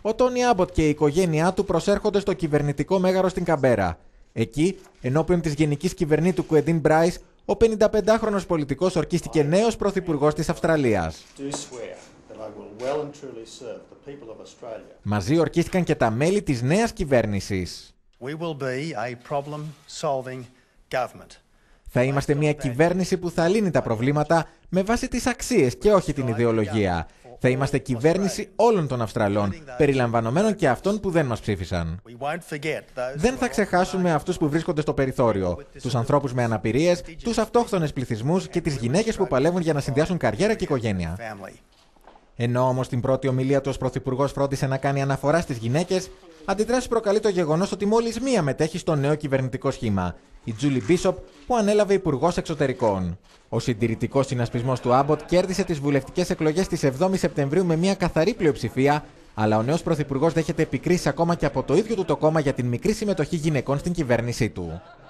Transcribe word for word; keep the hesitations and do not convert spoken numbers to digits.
Ο Τόνι Άμποτ και η οικογένειά του προσέρχονται στο κυβερνητικό μέγαρο στην Καμπέρα. Εκεί, ενώπιον της γενικής κυβερνήτου Κουεντίν Μπράις, ο πενηνταπεντάχρονος πολιτικός ορκίστηκε νέος πρωθυπουργός της Αυστραλίας. Μαζί ορκίστηκαν και τα μέλη της νέας κυβέρνησης. Θα είμαστε μια κυβέρνηση που θα λύνει τα προβλήματα με βάση τις αξίες και όχι την ιδεολογία. Θα είμαστε κυβέρνηση όλων των Αυστραλών, περιλαμβανομένων και αυτών που δεν μας ψήφισαν. Δεν θα ξεχάσουμε αυτούς που βρίσκονται στο περιθώριο, τους ανθρώπους με αναπηρίες, τους αυτόχθονες πληθυσμούς και τις γυναίκες που παλεύουν για να συνδυάσουν καριέρα και οικογένεια. Ενώ όμως στην πρώτη ομιλία του ως πρωθυπουργός φρόντισε να κάνει αναφορά στις γυναίκες, αντιδράσεις προκαλεί το γεγονός ότι μόλις μία μετέχει στο νέο κυβερνητικό σχήμα, η Τζούλι Μπίσοπ, που ανέλαβε υπουργός εξωτερικών. Ο συντηρητικός συνασπισμός του Άμποτ κέρδισε τις βουλευτικές εκλογές της εβδόμης Σεπτεμβρίου με μια καθαρή πλειοψηφία, αλλά ο νέος πρωθυπουργός δέχεται επικρίσεις ακόμα και από το ίδιο του το κόμμα για την μικρή συμμετοχή γυναικών στην κυβέρνησή του.